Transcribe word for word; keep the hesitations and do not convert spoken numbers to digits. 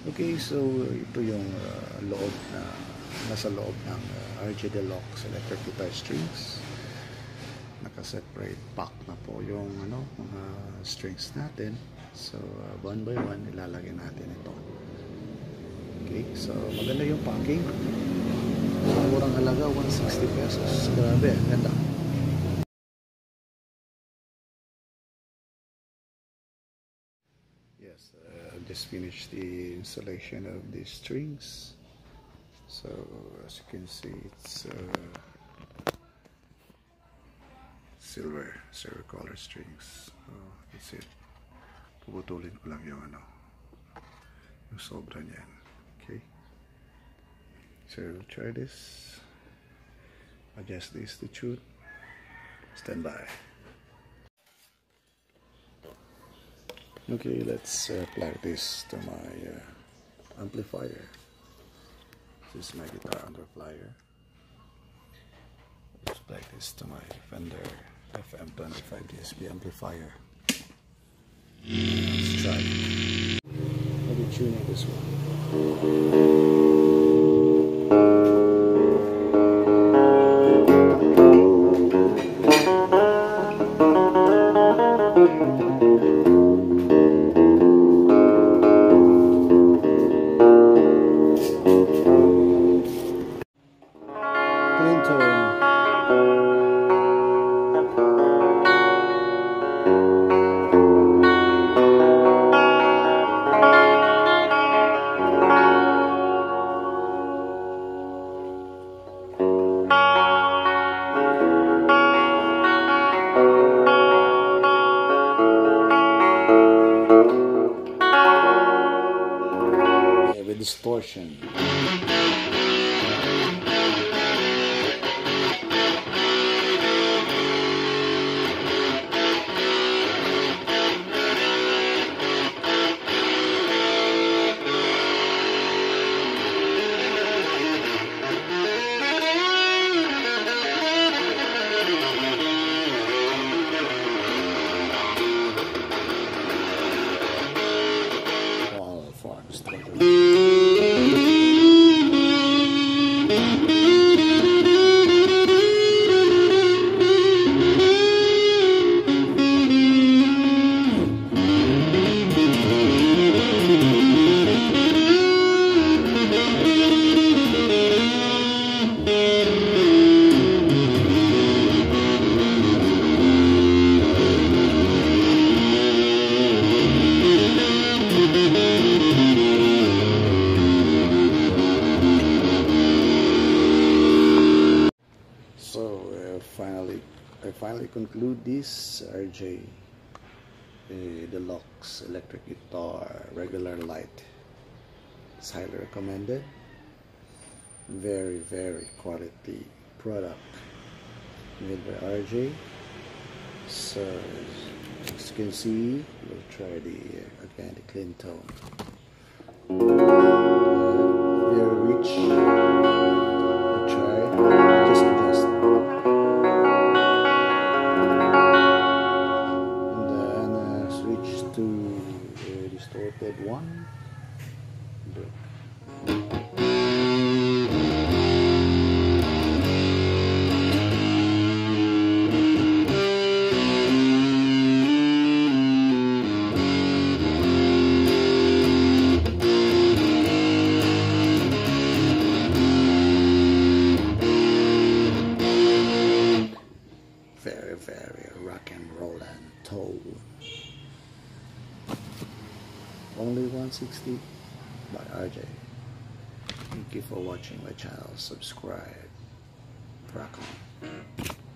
Okay, so ito yung uh, loob na nasa loob ng uh, R J Deluxe electric guitar strings. Naka-separate pack na po yung ano mga strings natin. So uh, one by one ilalagay natin ito. Okay, so maganda yung packing. So, murang halaga one hundred sixty pesos. Grabe, ganda. Yes, uh, I've just finished the installation of these strings. So as you can see, it's uh, silver, silver color strings. So that's it. Puputulin ko lang yung ano, yung sobra niyan. Okay. So we'll try this. Adjust this to tune. Stand by. Okay, let's uh, plug this to my uh, amplifier. This is my guitar amplifier. Let's plug this to my Fender F M twenty-five D S P amplifier. Let's try it. I'll be tuning this one. Distortion. All for distortion. Finally, I finally conclude this R J uh, Deluxe electric guitar regular light. It's highly recommended. Very very quality product made by R J. So as you can see, we'll try the uh, again the clean tone. Uh, very rich. We'll try. Just adjust. To a distorted one. Very, very rock and roll and tone. Only one hundred sixty by R J. Thank you for watching my channel. Subscribe. Rock on.